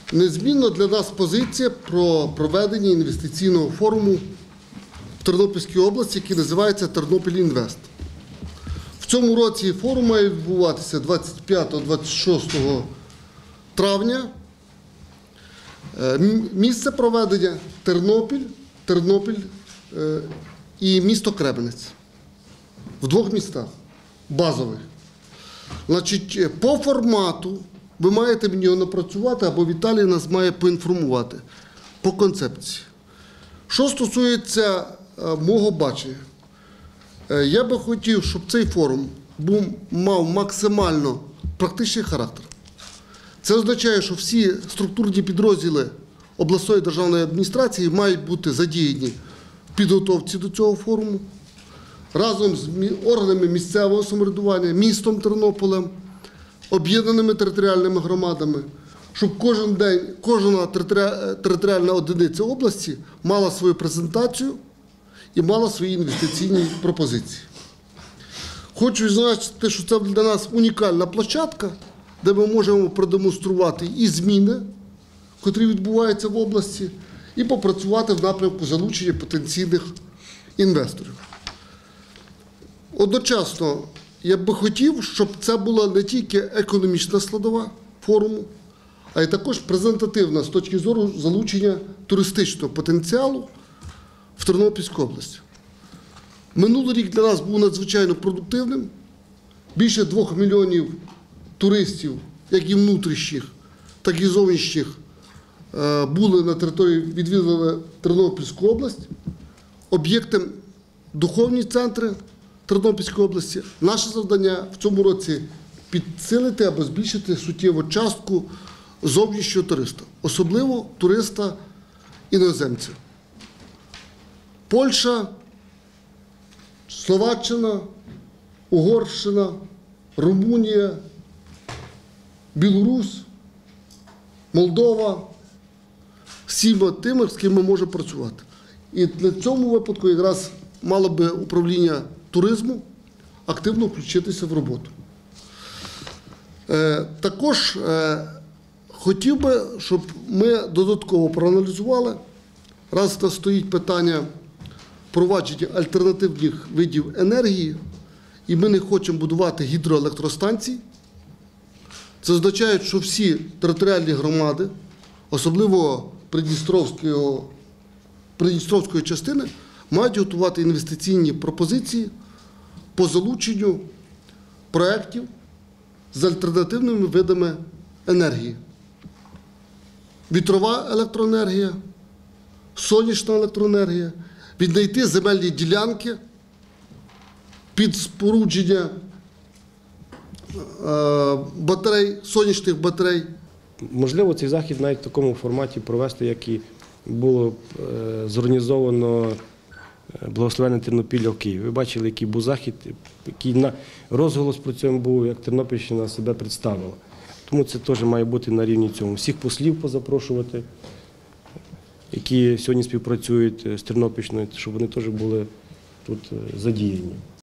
Незмінна для нас позиція про проведення інвестиційного форуму в Тернопільській області, який називається «Тернопіль Інвест». В цьому році форум має відбуватися 25-26 травня. Місце проведення – Тернопіль і місто Кременець. В двох містах базових. Значить, по формату ви маєте мені його напрацювати, або Віталій нас має поінформувати по концепції. Що стосується мого бачення, я би хотів, щоб цей форум мав максимально практичний характер. Це означає, що всі структурні підрозділи обласної державної адміністрації мають бути задіяні в підготовці до цього форуму разом з органами місцевого самоврядування, містом Тернополем, об'єднаними територіальними громадами, щоб кожна територіальна одиниця області мала свою презентацію і мала свої інвестиційні пропозиції. Хочу відзначити, що це для нас унікальна площадка, де ми можемо продемонструвати і зміни, котрі відбуваються в області, і попрацювати в напрямку залучення потенційних інвесторів. Одночасно, я б хотів, щоб це була не тільки економічна складова форуму, а й також презентативна з точки зору залучення туристичного потенціалу в Тернопільську область. Минулий рік для нас був надзвичайно продуктивним. Більше 2 мільйонів туристів, як і внутрішніх, так і зовнішніх, були на території, відвідали Тернопільську область, об'єкти духовні центри Тернопільської області. Наше завдання в цьому році підсилити або збільшити суттєву частку зовнішнього туриста, особливо туриста-іноземця. Польща, Словаччина, Угорщина, Румунія, Білорусь, Молдова – всіма тими, з ким ми можемо працювати. І в цьому випадку якраз мало би управління туризму активно включитися в роботу. Також хотів би, щоб ми додатково проаналізували, раз це стоїть питання впровадження альтернативних видів енергії, і ми не хочемо будувати гідроелектростанції. Це означає, що всі територіальні громади, особливо Придністровської частини, мають готувати інвестиційні пропозиції по залученню проєктів з альтернативними видами енергії. Вітрова електроенергія, сонячна електроенергія, віднайти земельні ділянки під спорудження батарей, сонячних батарей. Можливо, цей захід навіть в такому форматі провести, як і було зорганізовано благословенне Тернопілля в Києві. Ви бачили, який був захід, який розголос про цьому був, як Тернопільщина себе представила. Тому це теж має бути на рівні цьому. Всіх послів позапрошувати, які сьогодні співпрацюють з Тернопільщиною, щоб вони теж були тут задіяні.